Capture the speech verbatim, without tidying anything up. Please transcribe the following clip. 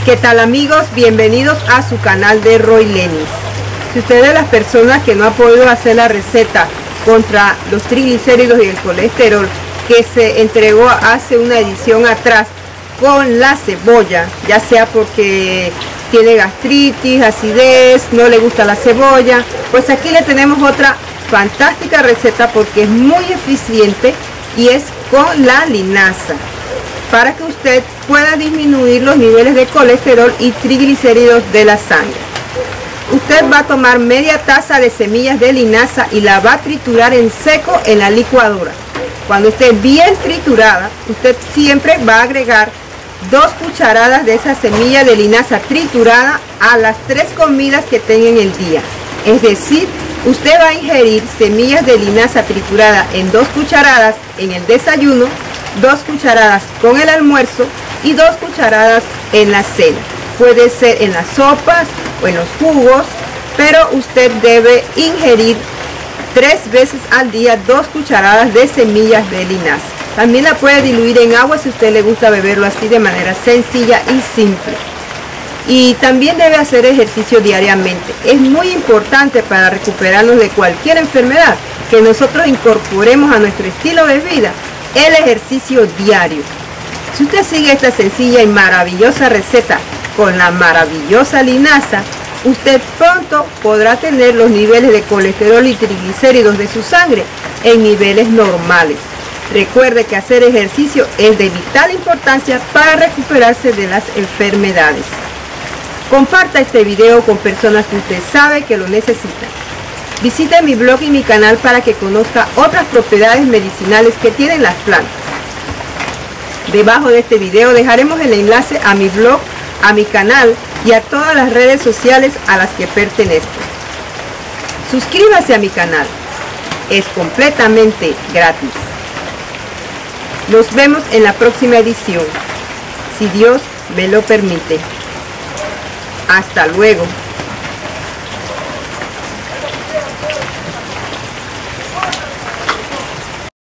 ¿Qué tal, amigos? Bienvenidos a su canal de Roy Lenis. Si usted es de las personas que no ha podido hacer la receta contra los triglicéridos y el colesterol que se entregó hace una edición atrás con la cebolla, ya sea porque tiene gastritis, acidez, no le gusta la cebolla, pues aquí le tenemos otra fantástica receta porque es muy eficiente y es con la linaza, para que usted pueda disminuir los niveles de colesterol y triglicéridos de la sangre. Usted va a tomar media taza de semillas de linaza y la va a triturar en seco en la licuadora. Cuando esté bien triturada, usted siempre va a agregar dos cucharadas de esa semilla de linaza triturada a las tres comidas que tenga en el día. Es decir, usted va a ingerir semillas de linaza triturada en dos cucharadas en el desayuno, dos cucharadas con el almuerzo y dos cucharadas en la cena. Puede ser en las sopas o en los jugos, pero usted debe ingerir tres veces al día dos cucharadas de semillas de linaza. También la puede diluir en agua si a usted le gusta beberlo así de manera sencilla y simple. Y también debe hacer ejercicio diariamente. Es muy importante para recuperarnos de cualquier enfermedad que nosotros incorporemos a nuestro estilo de vida el ejercicio diario. Si usted sigue esta sencilla y maravillosa receta con la maravillosa linaza, usted pronto podrá tener los niveles de colesterol y triglicéridos de su sangre en niveles normales. Recuerde que hacer ejercicio es de vital importancia para recuperarse de las enfermedades. Comparta este video con personas que usted sabe que lo necesitan. Visite mi blog y mi canal para que conozca otras propiedades medicinales que tienen las plantas. Debajo de este video dejaremos el enlace a mi blog, a mi canal y a todas las redes sociales a las que pertenezco. Suscríbase a mi canal. Es completamente gratis. Nos vemos en la próxima edición, si Dios me lo permite. Hasta luego.